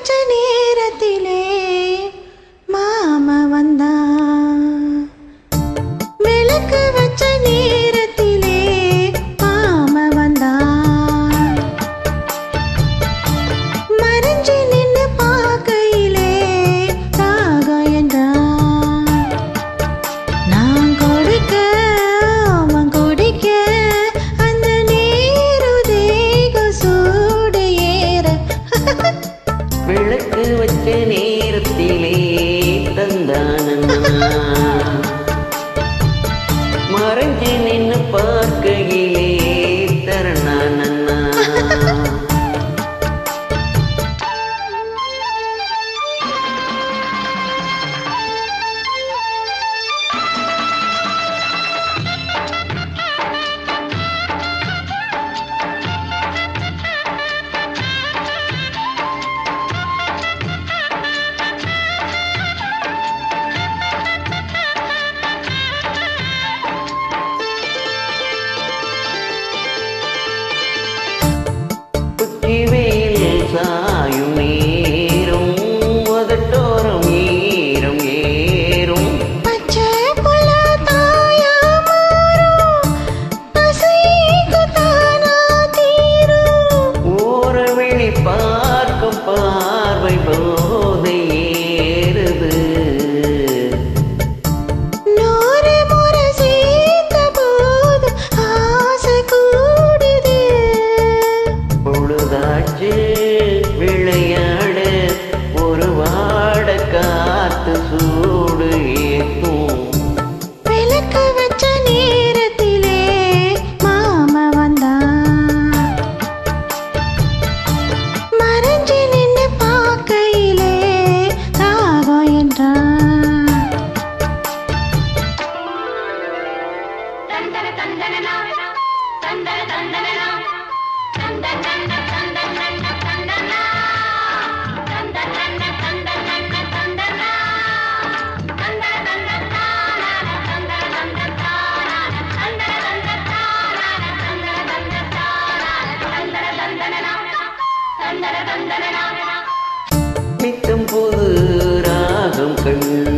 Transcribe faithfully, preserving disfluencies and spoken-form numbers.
வச்ச நேரத்திலே மாமா வந்தான். விளக்கு வச்ச நேரத்திலே மாமா வந்தான். மறைஞ்சு நின்னு பார்க்கையிலே தாகம் என்றான். நான் கொடுக்க அவன் குடிக்க அந்த நீரு தேக சூடு ஏற. விளக்கு வச்ச நேரத்திலே தந்தானண்ணா, மறைஞ்சு நின்னு பார்க்கையிலே தரணானண்ணா. வெயில் சாயும் நேரும் உதட்டோரம் ஈரம் ஏறும். பச்சை புல தாயா மாறும் பசிக்கு தானா தீரும். ஓர விழி பார்க்கும் பார்வை போதை ஏறுது. நூறு முறை சேர்த்த போது ஆசை கூடுது. பொழுதாச்சு விளையாட ஒரு வாட காத்து சூடு ஏற்றும். விளக்கு வச்ச நேரத்திலே மாமா வந்தான். மறைஞ்சு நின்னு பார்க்கையிலே தாகம் என்றான். தந்தன தந்தனனா தந்தன தந்தனனா தந்தன தந்தன தந்தன தந்தனா தந்தன தந்தன தந்தன தந்தனா தந்தன தந்தன தானா தந்தன தந்தன தானா தந்தன தந்தன தானா தந்தன தந்தன தானா தந்தன தந்தனனா தந்தன தந்தனனா. நித்தம் புது ராகம் கண்